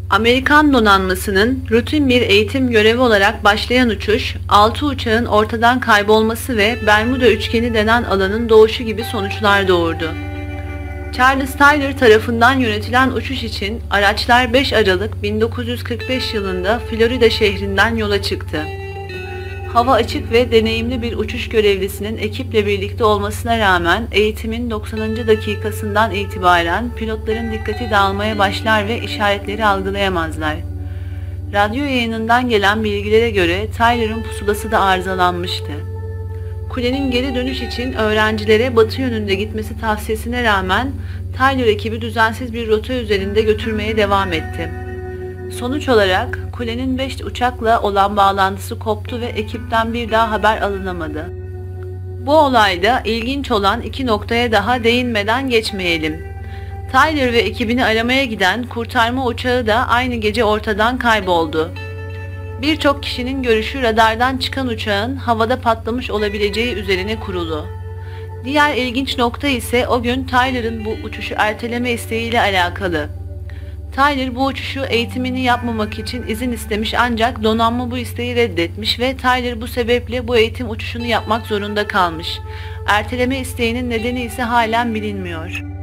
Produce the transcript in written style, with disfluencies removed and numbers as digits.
Amerikan donanmasının rutin bir eğitim görevi olarak başlayan uçuş, 6 uçağın ortadan kaybolması ve Bermuda Üçgeni denen alanın doğuşu gibi sonuçlar doğurdu. Charles Taylor tarafından yönetilen uçuş için araçlar 5 Aralık 1945 yılında Florida şehrinden yola çıktı. Hava açık ve deneyimli bir uçuş görevlisinin ekiple birlikte olmasına rağmen eğitimin 90. dakikasından itibaren pilotların dikkati dağılmaya başlar ve işaretleri algılayamazlar. Radyo yayınından gelen bilgilere göre Tyler'ın pusulası da arızalanmıştı. Kulenin geri dönüş için öğrencilere batı yönünde gitmesi tavsiyesine rağmen Tyler ekibi düzensiz bir rota üzerinde götürmeye devam etti. Sonuç olarak kulenin 5 uçakla olan bağlantısı koptu ve ekipten bir daha haber alınamadı. Bu olayda ilginç olan iki noktaya daha değinmeden geçmeyelim. Tyler ve ekibini aramaya giden kurtarma uçağı da aynı gece ortadan kayboldu. Birçok kişinin görüşü radardan çıkan uçağın havada patlamış olabileceği üzerine kurulu. Diğer ilginç nokta ise o gün Tyler'ın bu uçuşu erteleme isteğiyle alakalı. Tyler bu uçuşu eğitimini yapmamak için izin istemiş ancak donanma bu isteği reddetmiş ve Tyler bu sebeple bu eğitim uçuşunu yapmak zorunda kalmış. Erteleme isteğinin nedeni ise halen bilinmiyor.